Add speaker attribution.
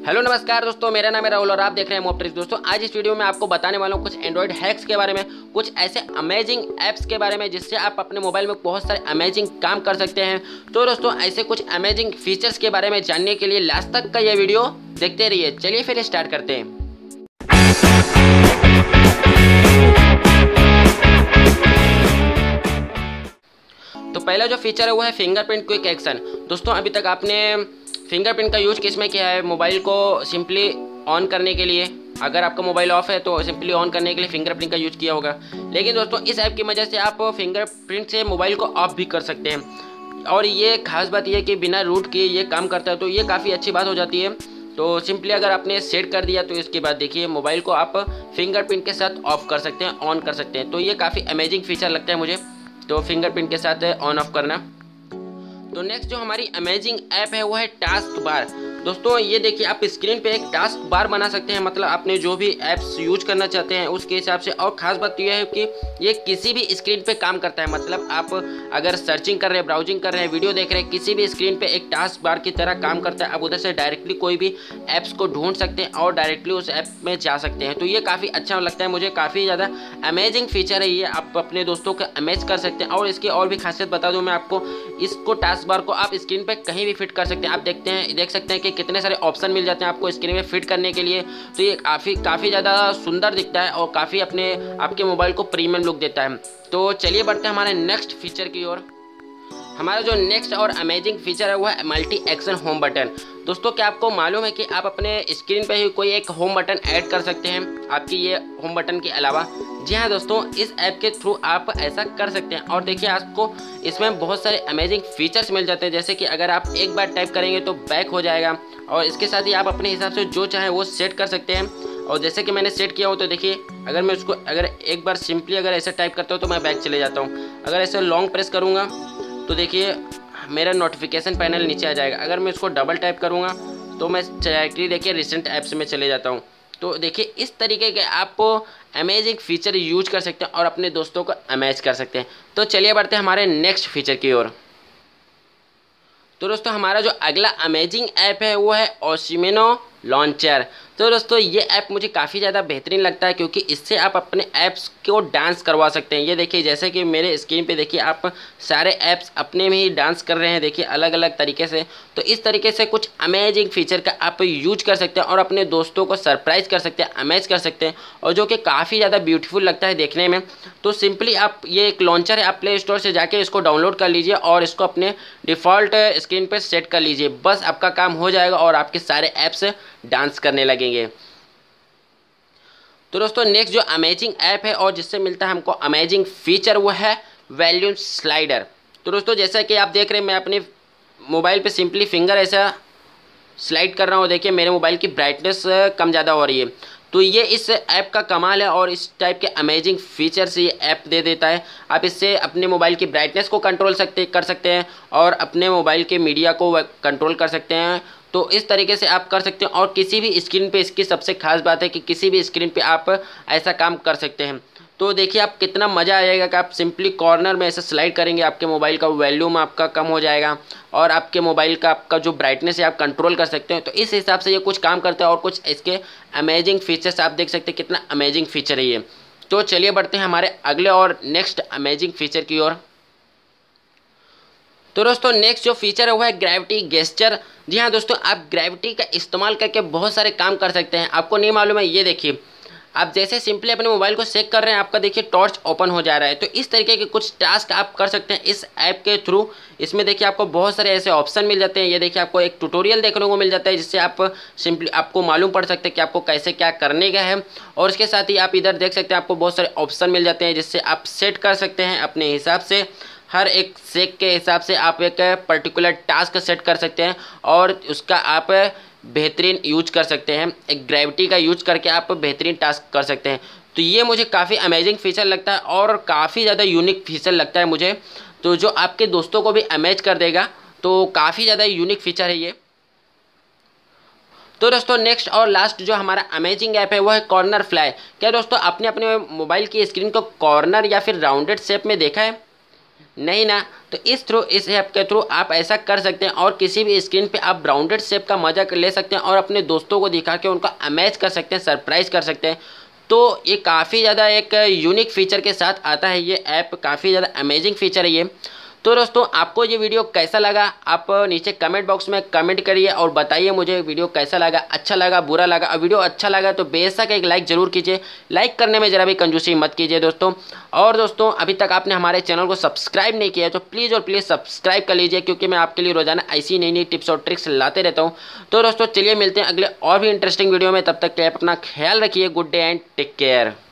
Speaker 1: Hello नमस्कार दोस्तों, मेरा नाम है राहुल और आप देख रहे हैं मोब ट्रिक्स। दोस्तों आज इस वीडियो में आपको बताने वाला हूँ कुछ एंड्रॉइड हैक्स के बारे में, कुछ ऐसे अमेजिंग ऐप्स के बारे में जिससे आप अपने मोबाइल में बहुत सारे अमेजिंग काम कर सकते हैं। तो दोस्तों ऐसे कुछ अमेजिंग फीचर्स के बारे में जानने के लिए लास्ट तक का यह वीडियो देखते रहिए। चलिए फिर स्टार्ट करते हैं। तो पहला जो फीचर है वो है फिंगरप्रिंट क्विक एक्शन। दोस्तों अभी तक आपने फिंगरप्रिंट का यूज किस में किया है? मोबाइल को सिंपली ऑन करने के लिए, अगर आपका मोबाइल ऑफ है तो सिंपली ऑन करने के लिए फिंगरप्रिंट का यूज किया होगा। लेकिन दोस्तों इस ऐप की वजह से आप फिंगरप्रिंट से मोबाइल को ऑफ भी कर सकते हैं और ये खास बात यह है कि बिना रूट किए ये काम करता है, तो ये काफ़ी अच्छी बात हो जाती है। तो सिंपली अगर आपने सेट कर दिया तो इसके बाद देखिए मोबाइल को आप फिंगरप्रिंट के साथ ऑफ कर सकते हैं, ऑन कर सकते हैं। तो ये काफ़ी अमेजिंग फीचर लगता है मुझे, तो फिंगरप्रिंट के साथ ऑन ऑफ करना। तो नेक्स्ट जो हमारी अमेजिंग ऐप है वो है टास्क बार। दोस्तों ये देखिए आप स्क्रीन पे एक टास्क बार बना सकते हैं, मतलब आपने जो भी ऐप्स यूज करना चाहते हैं उसके हिसाब से। और खास बात यह है कि ये किसी भी स्क्रीन पे काम करता है, मतलब आप अगर सर्चिंग कर रहे हैं, ब्राउजिंग कर रहे हैं, वीडियो देख रहे हैं, किसी भी स्क्रीन पे एक टास्क बार की तरह काम करता है। आप उधर से डायरेक्टली कोई भी ऐप्स को ढूंढ सकते हैं और डायरेक्टली उस ऐप में जा सकते हैं। तो ये काफ़ी अच्छा लगता है मुझे, काफ़ी ज़्यादा अमेजिंग फीचर है ये। आप अपने दोस्तों को अमेज कर सकते हैं। और इसकी और भी खासियत बता दूँ मैं आपको, इसको टास्क बार को आप स्क्रीन पे कहीं भी फिट कर सकते हैं। आप देख सकते हैं कि कितने सारे ऑप्शन मिल जाते हैं आपको स्क्रीन में फिट करने के लिए। तो ये काफ़ी ज़्यादा सुंदर दिखता है और काफ़ी आपके मोबाइल को प्रीमियम लुक देता है। तो चलिए बढ़ते हैं हमारे नेक्स्ट फीचर की ओर। हमारा जो नेक्स्ट और अमेजिंग फीचर है वो है मल्टी एक्शन होम बटन। दोस्तों क्या आपको मालूम है कि आप अपने स्क्रीन पे ही कोई एक होम बटन ऐड कर सकते हैं आपकी ये होम बटन के अलावा? जी हाँ दोस्तों, इस ऐप के थ्रू आप ऐसा कर सकते हैं। और देखिए आपको इसमें बहुत सारे अमेजिंग फीचर्स मिल जाते हैं, जैसे कि अगर आप एक बार टाइप करेंगे तो बैक हो जाएगा और इसके साथ ही आप अपने हिसाब से जो चाहे वो सेट कर सकते हैं। और जैसे कि मैंने सेट किया हो तो देखिए अगर मैं उसको एक बार सिंपली अगर ऐसे टाइप करता हूँ तो मैं बैक चले जाता हूँ। अगर ऐसे लॉन्ग प्रेस करूँगा तो देखिए मेरा नोटिफिकेशन पैनल नीचे आ जाएगा। अगर मैं इसको डबल टाइप करूँगा तो मैं डायरेक्टली देखिए रिसेंट ऐप्स में चले जाता हूँ। तो देखिए इस तरीके के आप अमेजिंग फीचर यूज कर सकते हैं और अपने दोस्तों को अमेज कर सकते हैं। तो चलिए बढ़ते हैं हमारे नेक्स्ट फीचर की ओर। तो दोस्तों हमारा जो अगला अमेजिंग ऐप है वो है ओशिमिनो लॉन्चर। तो दोस्तों ये ऐप मुझे काफ़ी ज़्यादा बेहतरीन लगता है क्योंकि इससे आप अपने ऐप्स को डांस करवा सकते हैं। ये देखिए जैसे कि मेरे स्क्रीन पे देखिए आप सारे ऐप्स अपने में ही डांस कर रहे हैं, देखिए अलग अलग तरीके से। तो इस तरीके से कुछ अमेजिंग फीचर का आप यूज कर सकते हैं और अपने दोस्तों को सरप्राइज कर सकते हैं, अमेज कर सकते हैं, और जो कि काफ़ी ज़्यादा ब्यूटीफुल लगता है देखने में। तो सिंपली आप ये एक लॉन्चर है, आप प्ले स्टोर से जाके इसको डाउनलोड कर लीजिए और इसको अपने डिफ़ॉल्ट स्क्रीन पर सेट कर लीजिए। बस आपका काम हो जाएगा और आपके सारे ऐप्स डांस करने लगेंगे। तो दोस्तों नेक्स्ट जो अमेजिंग ऐप है और जिससे मिलता है हमको अमेजिंग फीचर वो है वॉल्यूम स्लाइडर। तो दोस्तों जैसा कि आप देख रहे हैं मैं अपने मोबाइल पे सिंपली फिंगर ऐसा स्लाइड कर रहा हूँ, देखिए मेरे मोबाइल की ब्राइटनेस कम ज़्यादा हो रही है। तो ये इस ऐप का कमाल है और इस टाइप के अमेजिंग फीचर्स ये ऐप दे देता है। आप इससे अपने मोबाइल की ब्राइटनेस को कंट्रोल कर सकते हैं और अपने मोबाइल के मीडिया को कंट्रोल कर सकते हैं। तो इस तरीके से आप कर सकते हैं और किसी भी स्क्रीन पे इसकी सबसे खास बात है कि किसी भी स्क्रीन पे आप ऐसा काम कर सकते हैं। तो देखिए आप कितना मज़ा आएगा कि आप सिंपली कॉर्नर में ऐसे स्लाइड करेंगे, आपके मोबाइल का वॉल्यूम आपका कम हो जाएगा और आपके मोबाइल का आपका जो ब्राइटनेस है आप कंट्रोल कर सकते हैं। तो इस हिसाब से ये कुछ काम करता है और कुछ इसके अमेजिंग फीचर्स आप देख सकते हैं कितना अमेजिंग फीचर है ये। तो चलिए बढ़ते हैं हमारे अगले और नेक्स्ट अमेजिंग फीचर की ओर। तो दोस्तों नेक्स्ट जो फीचर है वो है ग्रेविटी गेस्चर। जी हाँ दोस्तों, आप ग्रेविटी का इस्तेमाल करके बहुत सारे काम कर सकते हैं। आपको नहीं मालूम है? ये देखिए आप जैसे सिंपली अपने मोबाइल को चेक कर रहे हैं, आपका देखिए टॉर्च ओपन हो जा रहा है। तो इस तरीके के कुछ टास्क आप कर सकते हैं इस ऐप के थ्रू। इसमें देखिए आपको बहुत सारे ऐसे ऑप्शन मिल जाते हैं। ये देखिए आपको एक ट्यूटोरियल देखने को मिल जाता है जिससे आप सिंपली आपको मालूम पड़ सकते हैं कि आपको कैसे क्या करने का है। और इसके साथ ही आप इधर देख सकते हैं आपको बहुत सारे ऑप्शन मिल जाते हैं जिससे आप सेट कर सकते हैं अपने हिसाब से। हर एक सेक के हिसाब से आप एक पर्टिकुलर टास्क सेट कर सकते हैं और उसका आप बेहतरीन यूज कर सकते हैं। एक ग्रेविटी का यूज करके आप बेहतरीन टास्क कर सकते हैं। तो ये मुझे काफ़ी अमेजिंग फीचर लगता है और काफ़ी ज़्यादा यूनिक फीचर लगता है मुझे, तो जो आपके दोस्तों को भी अमेज कर देगा। तो काफ़ी ज़्यादा यूनिक फीचर है ये। तो दोस्तों नेक्स्ट और लास्ट जो हमारा अमेजिंग ऐप है वो है कॉर्नर फ्लाई। क्या दोस्तों आपने अपने मोबाइल की स्क्रीन को कॉर्नर या फिर राउंडेड शेप में देखा है? नहीं ना, तो इस ऐप के थ्रू आप ऐसा कर सकते हैं और किसी भी स्क्रीन पे आप ब्राउंडेड शेप का मजा ले सकते हैं और अपने दोस्तों को दिखा के उनका अमेज कर सकते हैं, सरप्राइज कर सकते हैं। तो ये काफ़ी ज़्यादा एक यूनिक फीचर के साथ आता है, ये ऐप काफ़ी ज़्यादा अमेजिंग फीचर है ये। तो दोस्तों आपको ये वीडियो कैसा लगा, आप नीचे कमेंट बॉक्स में कमेंट करिए और बताइए मुझे वीडियो कैसा लगा, अच्छा लगा, बुरा लगा। और वीडियो अच्छा लगा तो बेशक एक लाइक ज़रूर कीजिए, लाइक करने में ज़रा भी कंजूसी मत कीजिए दोस्तों। और दोस्तों अभी तक आपने हमारे चैनल को सब्सक्राइब नहीं किया है तो प्लीज़ और प्लीज़ सब्सक्राइब कर लीजिए, क्योंकि मैं आपके लिए रोजाना ऐसी नई नई टिप्स और ट्रिक्स लाते रहता हूँ। तो दोस्तों चलिए मिलते हैं अगले और भी इंटरेस्टिंग वीडियो में, तब तक के आप अपना ख्याल रखिए। Good day and take care.